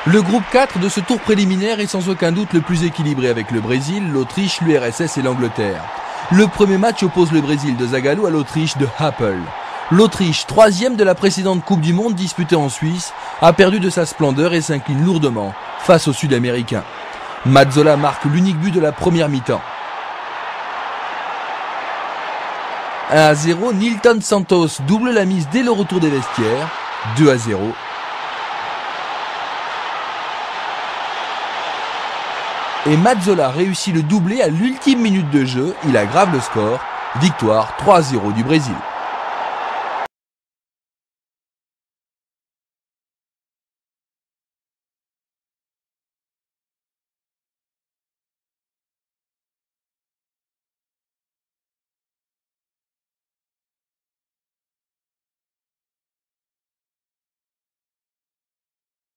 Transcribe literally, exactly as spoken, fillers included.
Le groupe quatre de ce tour préliminaire est sans aucun doute le plus équilibré avec le Brésil, l'Autriche, l'U R S S et l'Angleterre. Le premier match oppose le Brésil de Zagallo à l'Autriche de Happel. L'Autriche, troisième de la précédente Coupe du Monde disputée en Suisse, a perdu de sa splendeur et s'incline lourdement face aux Sud-Américains. Mazzola marque l'unique but de la première mi-temps. un à zéro, Nilton Santos double la mise dès le retour des vestiaires. deux à zéro. Et Mazzola réussit le doublé à l'ultime minute de jeu. Il aggrave le score. Victoire trois à zéro du Brésil.